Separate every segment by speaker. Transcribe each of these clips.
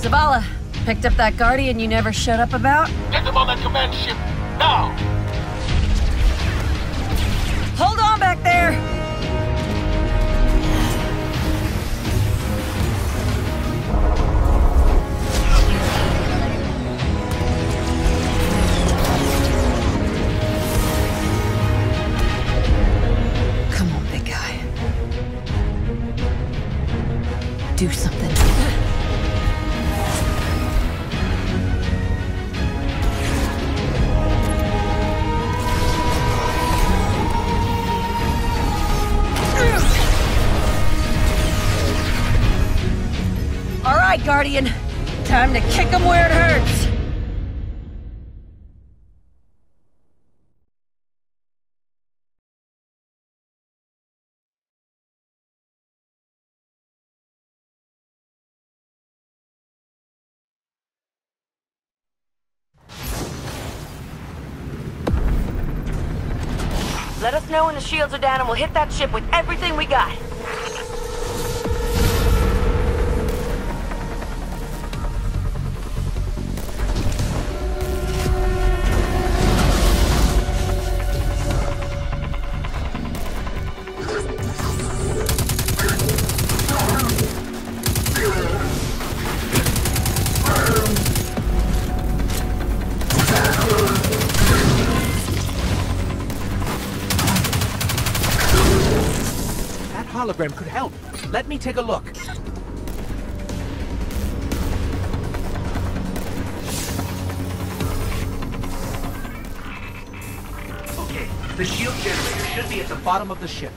Speaker 1: Zavala, picked up that Guardian you never showed up about?
Speaker 2: Get them on that command ship, now!
Speaker 1: Hold on back there! Come on, big guy. Do something. All right, Guardian. Time to kick him where it hurts.
Speaker 3: Let us know when the shields are down and we'll hit that ship with everything we got.
Speaker 4: Hologram could help. Let me take a look. Okay, the shield generator should be at the bottom of the ship.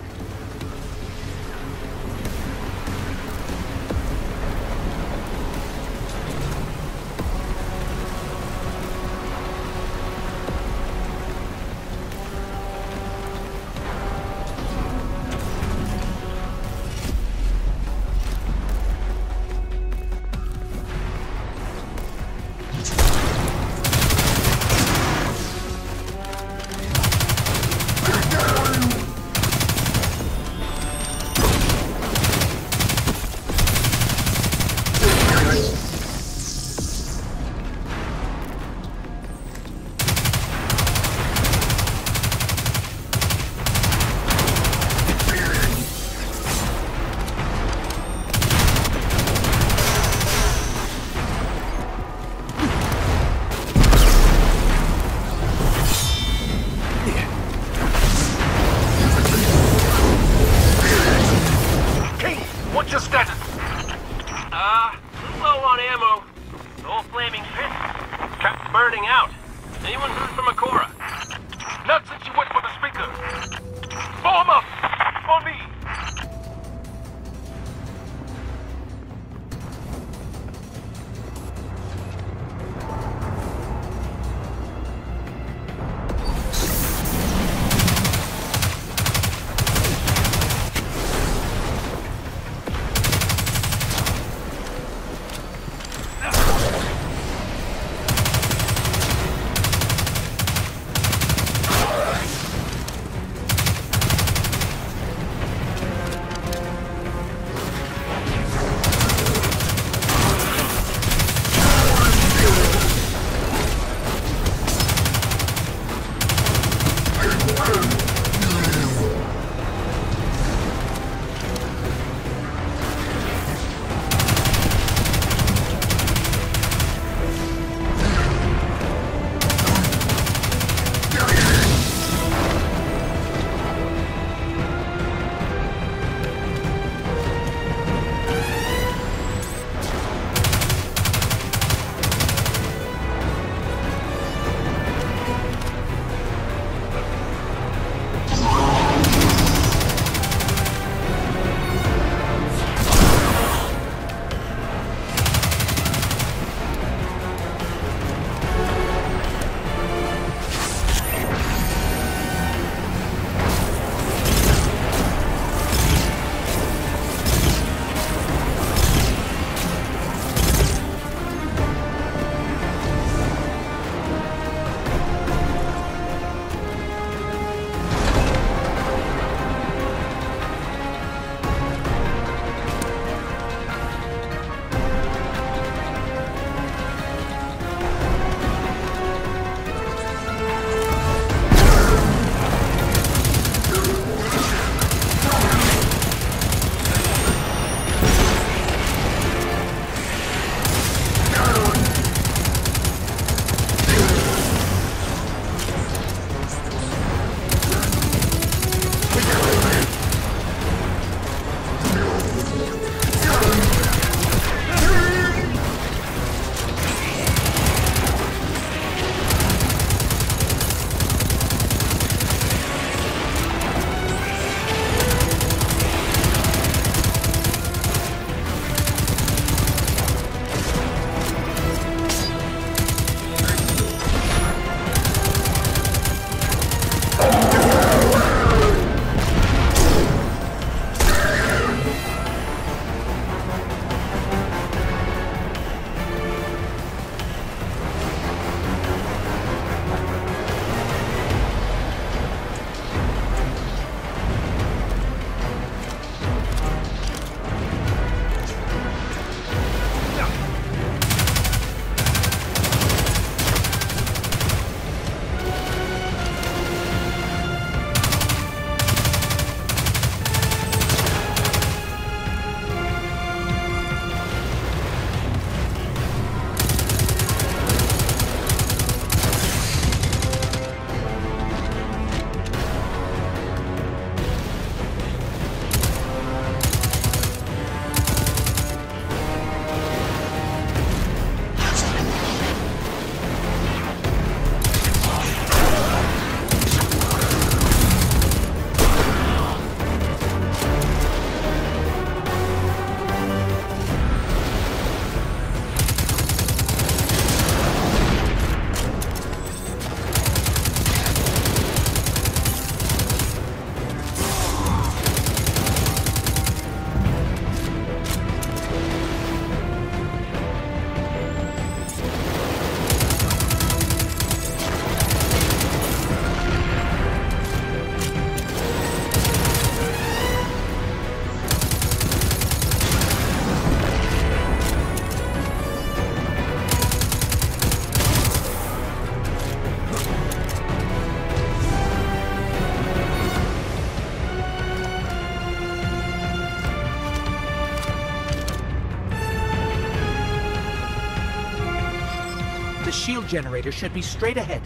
Speaker 4: shield generator should be straight ahead.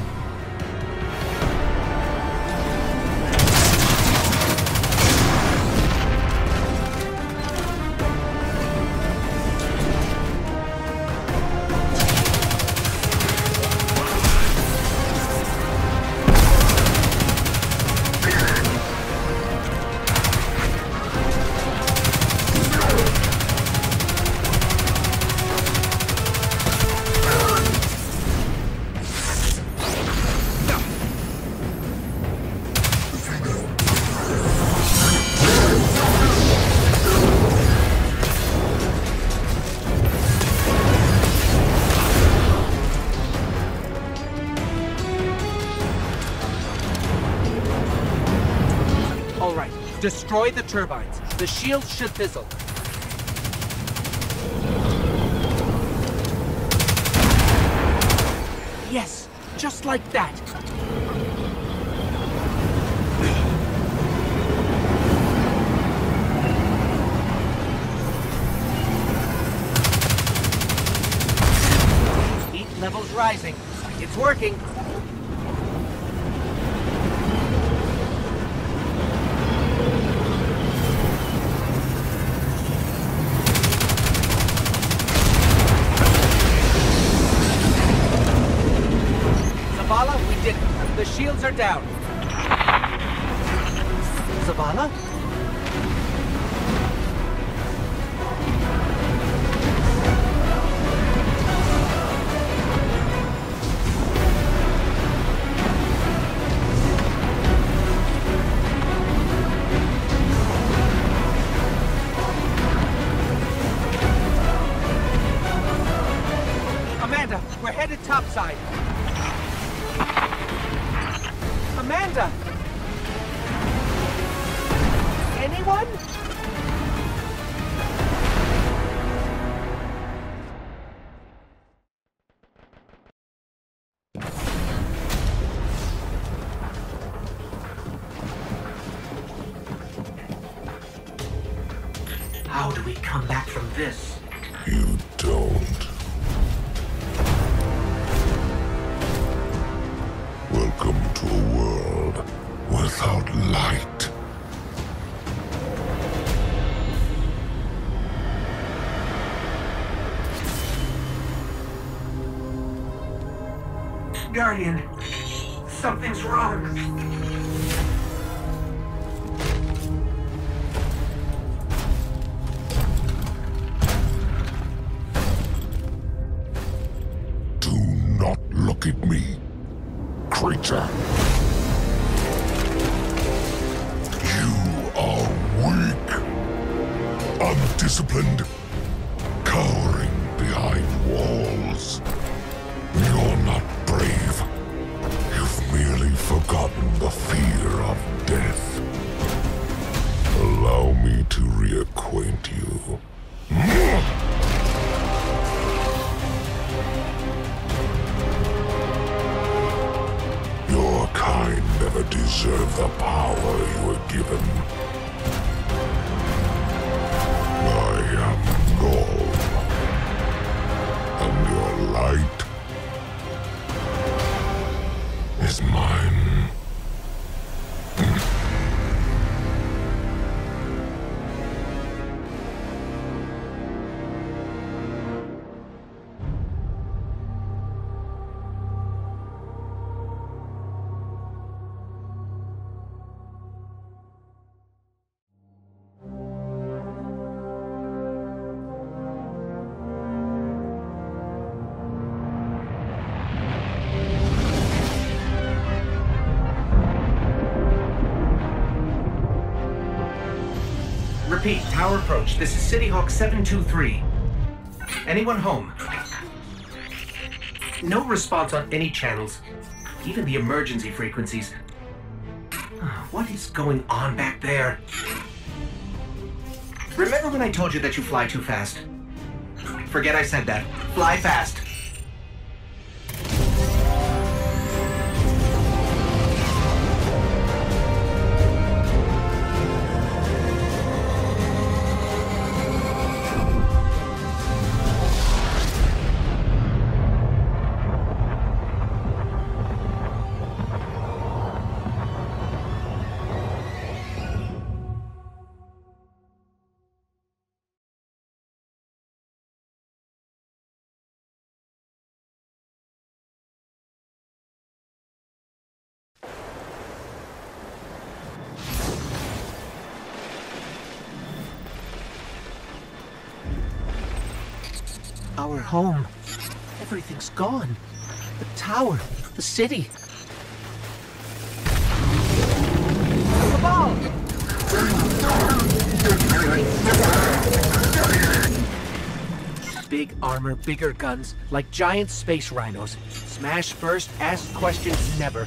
Speaker 4: Destroy the turbines. The shields should fizzle. Yes, just like that. Heat levels rising. It's working. The shields are down. Zavala? Amanda, we're headed topside. Amanda! Anyone? How do we come back from this?
Speaker 5: You don't. Welcome to a world without light.
Speaker 4: Guardian, something's wrong.
Speaker 5: Do not look at me, creature. You are weak, undisciplined, cowering behind walls. You're not brave. You've merely forgotten the fear of death. Allow me to reacquaint you. Your kind never deserved the power you were given. I am Null, and your light is mine.
Speaker 4: Repeat, tower approach. This is City Hawk 723. Anyone home? No response on any channels, even the emergency frequencies. What is going on back there? Remember when I told you that you fly too fast? Forget I said that. Fly fast. Our home. Everything's gone. The tower, the city. The ball! Big armor, bigger guns, like giant space rhinos. Smash first, ask questions never.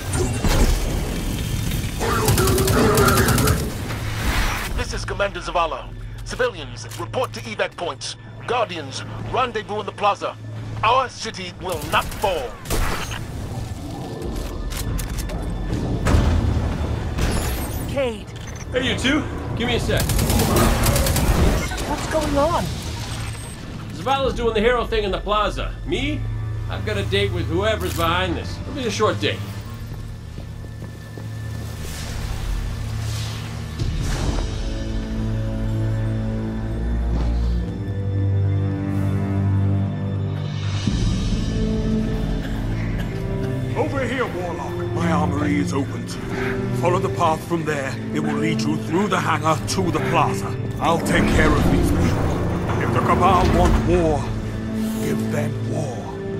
Speaker 2: This is Commander Zavala. Civilians, report to evac points. Guardians, rendezvous in the plaza. Our city will not fall.
Speaker 1: Cade.
Speaker 6: Hey, you two. Give me a sec.
Speaker 4: What's going on?
Speaker 6: Zavala's doing the hero thing in the plaza. Me? I've got a date with whoever's behind this. It'll be a short date.
Speaker 7: Over here, Warlock. My armory is open to you. Follow the path from there. It will lead you through the hangar to the plaza. I'll take care of these people. If the Cabal want war, give them war.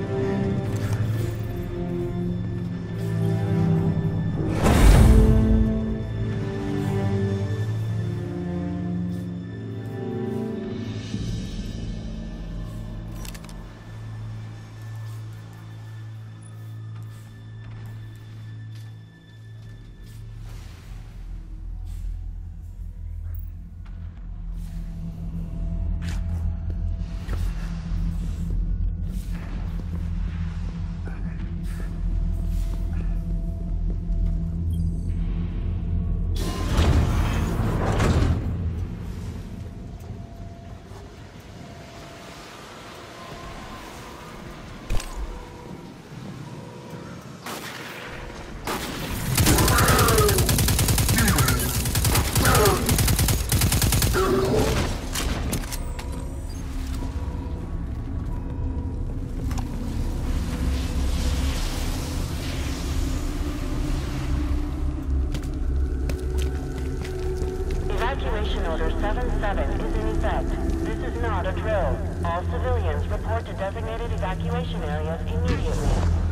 Speaker 8: Evacuation Order 77 is in effect. This is not a drill. All civilians report to designated evacuation areas immediately.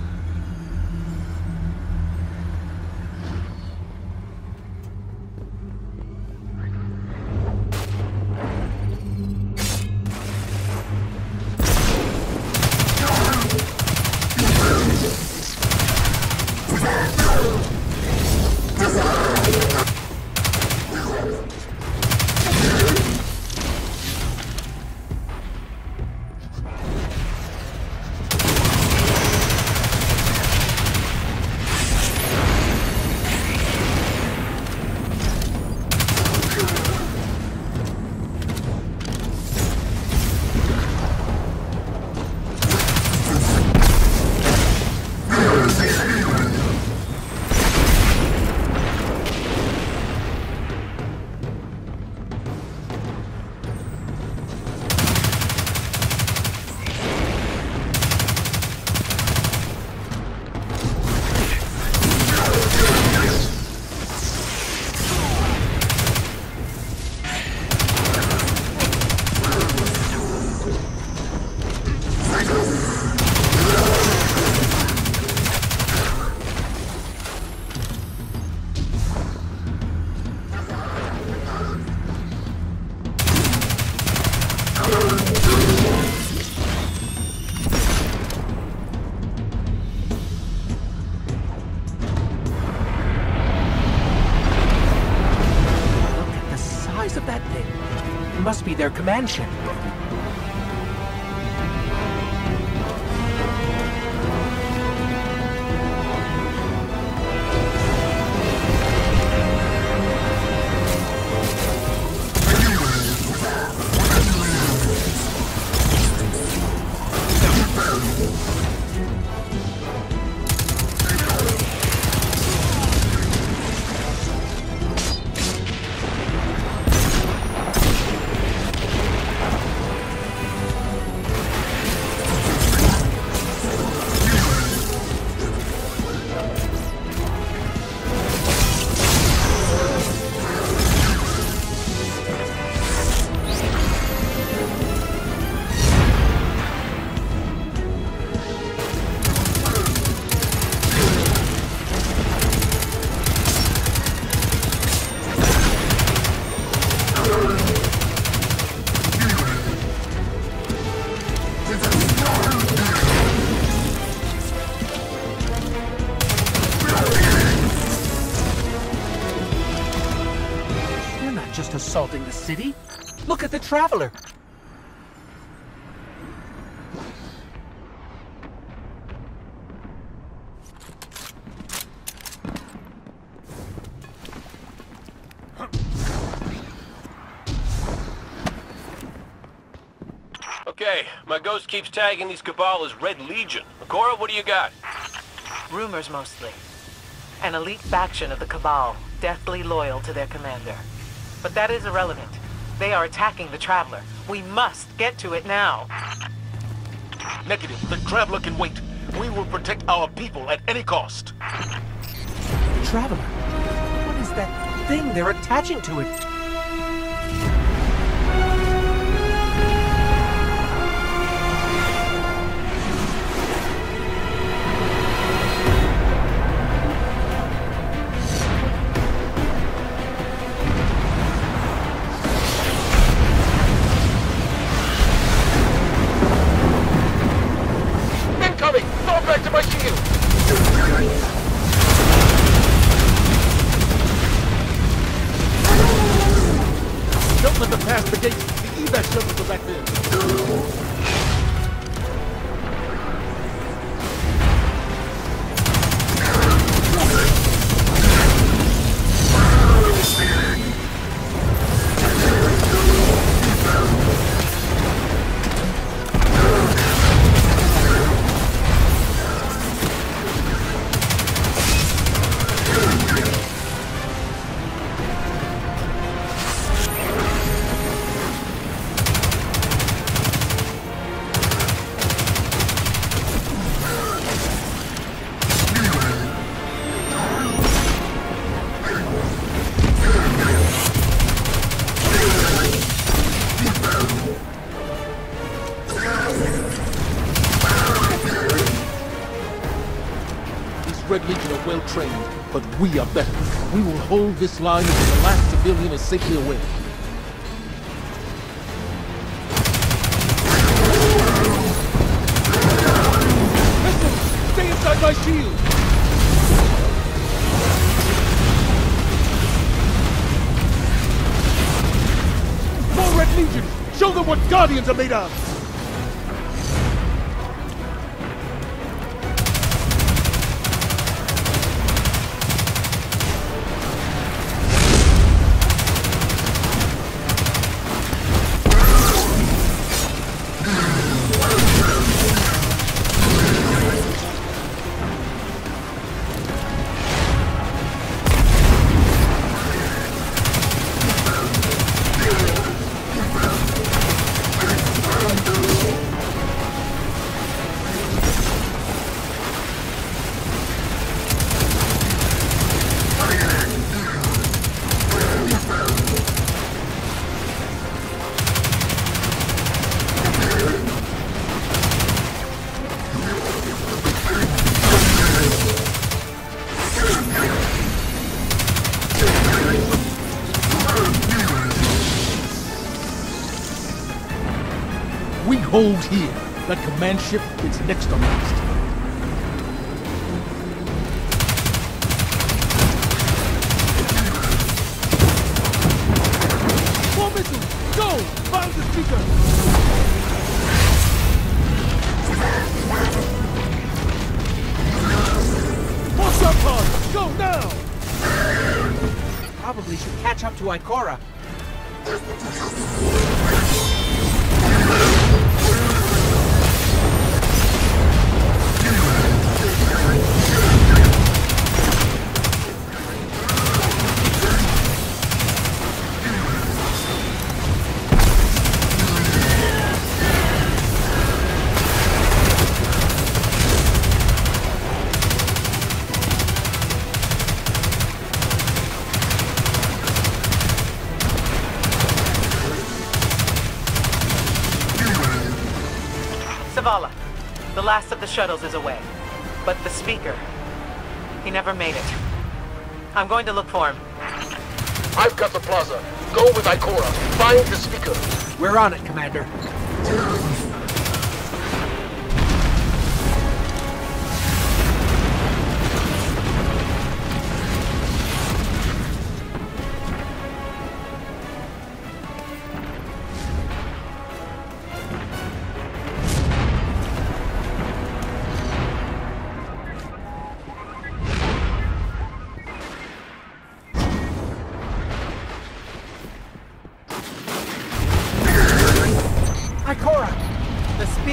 Speaker 4: Of that thing. It must be their command ship.
Speaker 9: assaulting the city. Look at the Traveler.
Speaker 6: Okay, my ghost keeps tagging these Cabal as Red Legion. Ikora, what do you got?
Speaker 3: Rumors mostly. An elite faction of the Cabal, deathly loyal to their commander. But that is irrelevant. They are attacking the Traveler. We must get to it now.
Speaker 2: Negative. The Traveler can wait. We will protect our people at any cost.
Speaker 9: The Traveler? What is that thing they're attaching to it?
Speaker 2: Back to my shield!
Speaker 10: Don't let them pass the gate. The evac shuttles are back there. Red Legion are well trained, but we are better. We will hold this line until the last civilian is safely away. Listen! Stay inside my shield! More Red Legion! Show them what Guardians are made of! We hold here. That command ship is next on the list. More missiles! Go! Find the speaker! More shot pods! Go now!
Speaker 9: Probably should catch up to Ikora.
Speaker 3: Zavala, the last of the shuttles is away. But the speaker, he never made it. I'm going to look for him.
Speaker 2: I've got the plaza. Go with Ikora. Find the speaker.
Speaker 9: We're on it, Commander.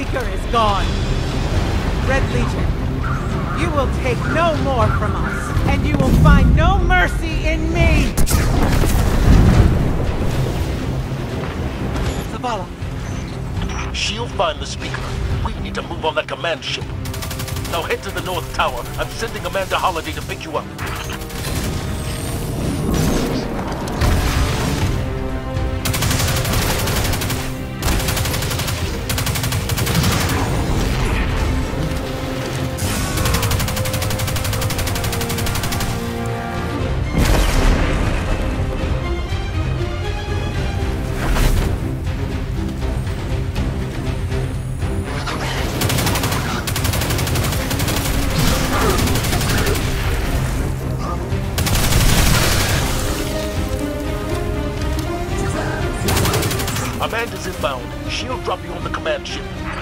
Speaker 11: Seeker is gone. Red Legion, you will take no more from us, and you will find no mercy in me! Zavala.
Speaker 2: She'll find the speaker. We need to move on that command ship. Now head to the North Tower. I'm sending Amanda Holliday to pick you up. Amanda's inbound. She'll drop you on the command ship.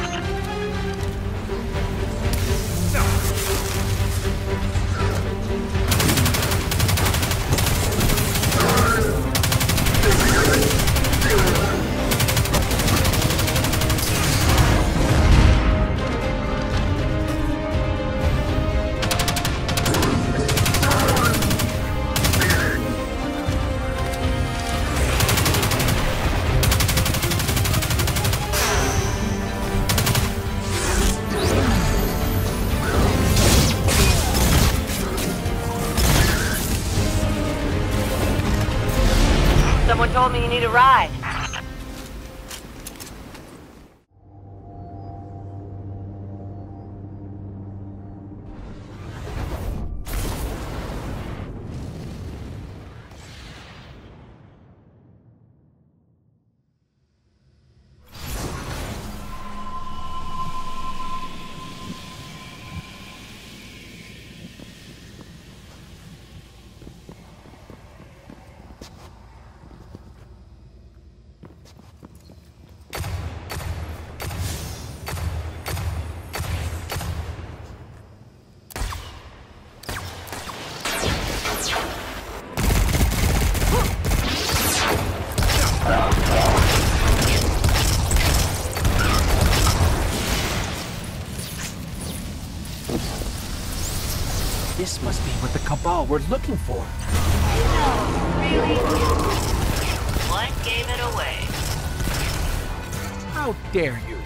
Speaker 1: Someone told me you need a ride.
Speaker 9: This must be what the Cabal were looking for.
Speaker 8: No, really? What gave it away?
Speaker 9: How dare you?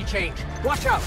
Speaker 9: energy change. Watch out!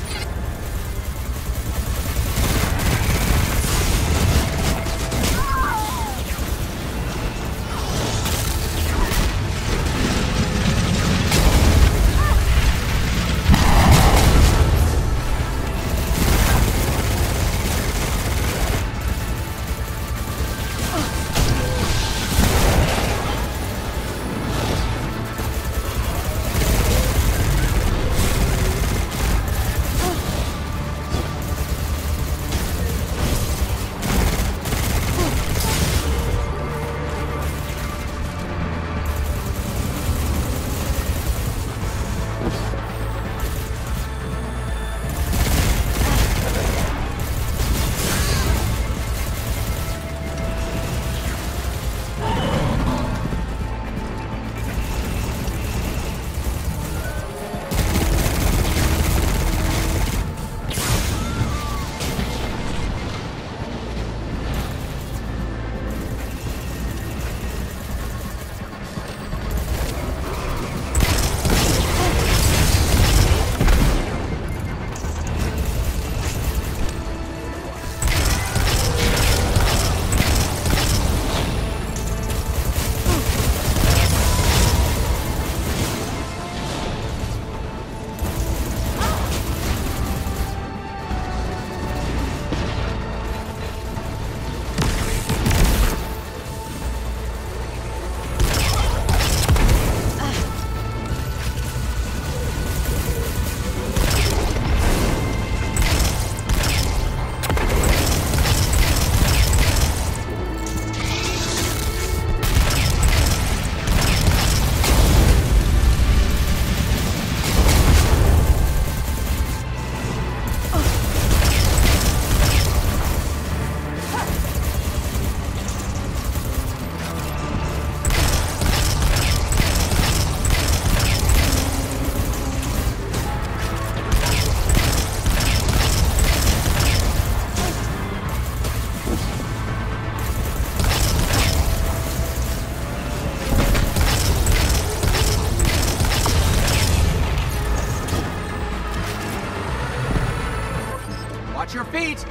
Speaker 9: Your feet!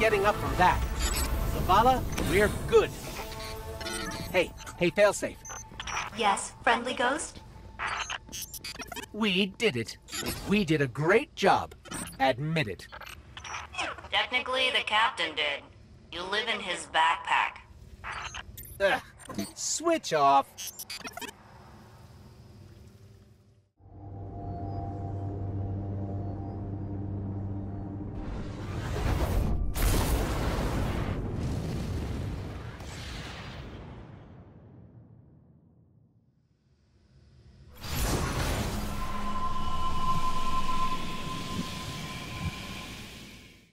Speaker 9: getting up from that. Zavala, we're good. Hey, Failsafe.
Speaker 12: Yes, friendly ghost?
Speaker 9: We did it. We did a great job. Admit it.
Speaker 12: Technically, the captain did. You live in his backpack.
Speaker 9: Ugh. Switch off.